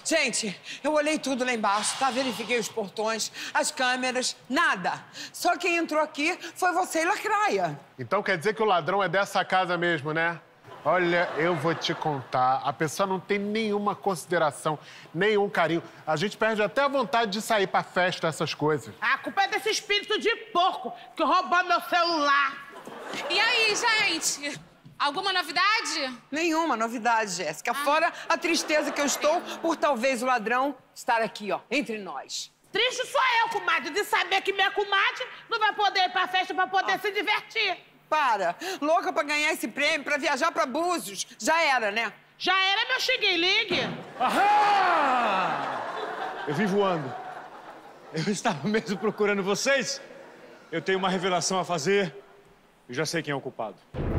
Gente, eu olhei tudo lá embaixo, tá? Verifiquei os portões, as câmeras, nada. Só quem entrou aqui foi você e Lacraia. Então quer dizer que o ladrão é dessa casa mesmo, né? Olha, eu vou te contar, a pessoa não tem nenhuma consideração, nenhum carinho. A gente perde até a vontade de sair pra festa, essas coisas. A culpa é desse espírito de porco que roubou meu celular. E aí, gente? Alguma novidade? Nenhuma novidade, Jéssica. Fora a tristeza que eu estou por talvez o ladrão estar aqui, ó, entre nós. Triste sou eu, comadre, de saber que minha comadre não vai poder ir pra festa pra poder se divertir. Para! Louca pra ganhar esse prêmio, pra viajar pra Búzios. Já era, né? Já era meu xingue-ligue. Ahá! Eu vim voando. Eu estava mesmo procurando vocês. Eu tenho uma revelação a fazer. Eu já sei quem é o culpado.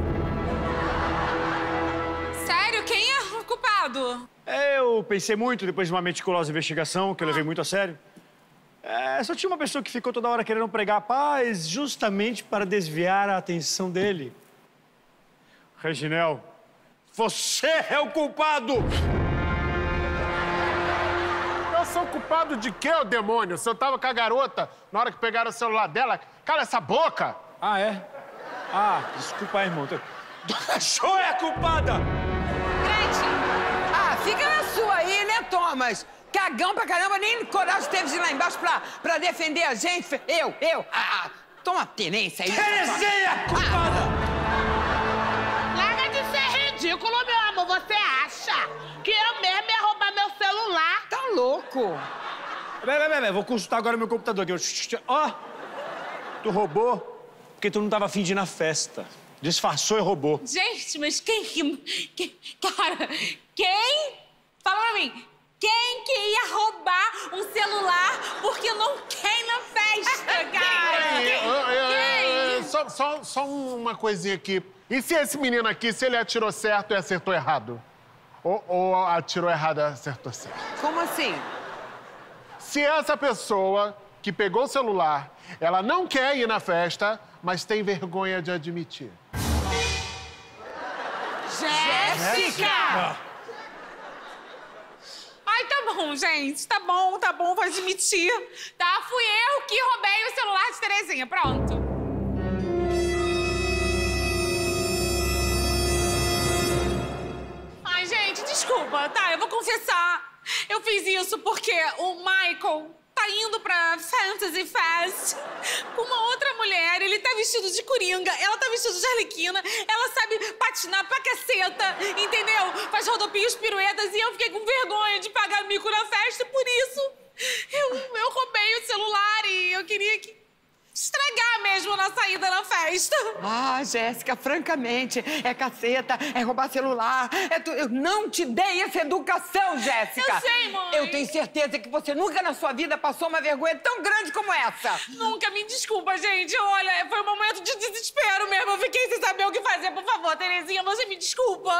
Sério? Quem é o culpado? Eu pensei muito depois de uma meticulosa investigação, que eu levei muito a sério. Só tinha uma pessoa que ficou toda hora querendo pregar a paz justamente para desviar a atenção dele. Reginel, você é o culpado! Eu sou culpado de quê, ô demônio? Se eu tava com a garota na hora que pegaram o celular dela, cala essa boca! Ah, é? Ah, desculpa aí, irmão. Dona Jo é a culpada! Ah, fica na sua aí, né, Thomas? Cagão pra caramba, nem coragem teve de ir lá embaixo pra defender a gente. Eu. Toma tenência aí. Terezinha é a culpada! Larga de ser ridículo, meu amor. Você acha que eu mesmo ia roubar meu celular? Tá louco. Peraí, vou consultar agora meu computador aqui. Ó, tu roubou porque tu não tava afim de ir na festa. Disfarçou e roubou. Gente, mas Cara, quem? Fala pra mim. Quem que ia roubar um celular porque não quer ir na festa, cara? Quem? Só uma coisinha aqui. E se esse menino aqui, se ele atirou certo e acertou errado? Ou atirou errado e acertou certo? Como assim? Se essa pessoa que pegou o celular, ela não quer ir na festa, mas tem vergonha de admitir. Jéssica! Ai, tá bom, gente. Tá bom, vou admitir. Tá? Fui eu que roubei o celular de Terezinha. Pronto. Ai, gente, desculpa, tá? Eu vou confessar. Eu fiz isso porque o Michael tá indo pra Fantasy Fest com uma outra mulher. Ele tá vestido de coringa, ela tá vestida de arlequina. Ela sabe patinar pra caceta, entendeu? Faz rodopios, piruetas, e eu fiquei com vergonha de pagar mico na festa. E por isso, eu roubei o celular e eu queria estragar mesmo na saída na festa. Ah, Jéssica, francamente, é caceta, é roubar celular, Eu não te dei essa educação, Jéssica. Eu sei, mãe. Eu tenho certeza que você nunca na sua vida passou uma vergonha tão grande como essa. Nunca, me desculpa, gente. Olha, foi um momento de desespero mesmo. Eu fiquei sem saber o que fazer. Por favor, Terezinha, você me desculpa.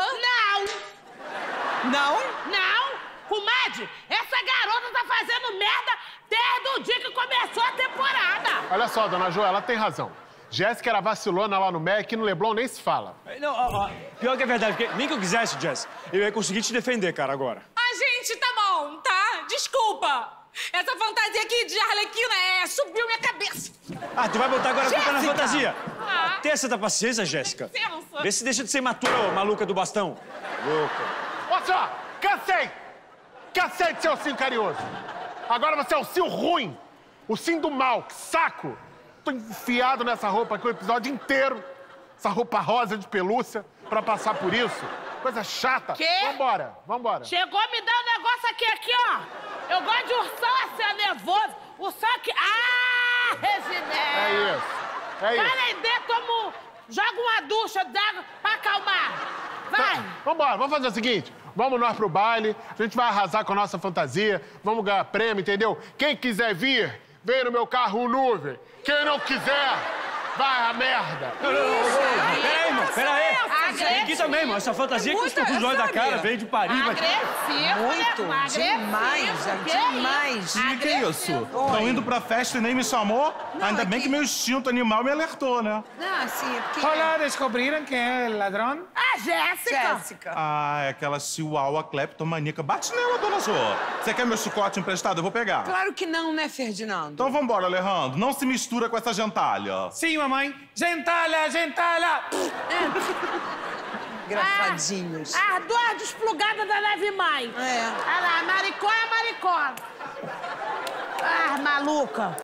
Não? Comadre, essa garota tá fazendo merda desde o dia que começou a temporada. Olha só, dona Jo, ela tem razão. Jéssica era vacilona lá no MEC e no Leblon nem se fala. Não, pior que é verdade, porque nem que eu quisesse, Jess, eu ia conseguir te defender, cara, agora. Ah, gente, tá bom, tá? Desculpa. Essa fantasia aqui de arlequina subiu minha cabeça. Ah, tu vai botar agora a culpa na fantasia? Ah. Tenha essa paciência, Jéssica. Licença. Vê se deixa de ser imatura, ô, maluca do bastão. Louca. Olha só, cansei de ser o ursinho carinhoso. Agora você é o ursinho ruim, o ursinho do mal, que saco. Tô enfiado nessa roupa aqui o episódio inteiro, essa roupa rosa de pelúcia, pra passar por isso. Coisa chata. Quê? Vambora. Chegou a me dar um negócio aqui, ó. Eu gosto de ursão assim, nervoso. Ursão aqui. Ah, Reginel. É isso. Vai lá dentro, joga uma ducha d'água pra acalmar. Vai. Então, vambora, vamos fazer o seguinte. Vamos nós pro baile, a gente vai arrasar com a nossa fantasia, vamos ganhar prêmio, entendeu? Quem quiser vir, vem no meu carro nuvem. Quem não quiser, Vai a merda. Peraí, irmão, peraí. Agressivo. Aqui também, irmão. Essa fantasia que Muito, estou com os olhos da cara sabe? veio de Paris. Mas... Agressivo, Muito, né? Agressivo. demais, Que demais. isso? Que isso? Estão indo pra festa e nem me chamou? Ainda é bem que- que meu instinto animal me alertou, né? Não, assim, é porque... Hola, ¿descubrieron quién es el ladrón? A Jéssica. Jéssica. Ah, é aquela chihuahua cleptomaníaca. Bate nela, dona Jo. Você quer meu chicote emprestado? Eu vou pegar. Claro que não, né, Ferdinando? Então vambora, Alejandro. Não se mistura com essa gentalha. Sí, mamá. Gentala, gentala. Engraçadinhos. As duas desplugadas da Neve Mãe. É. Olha lá, maricó é maricó. Ah, maluca.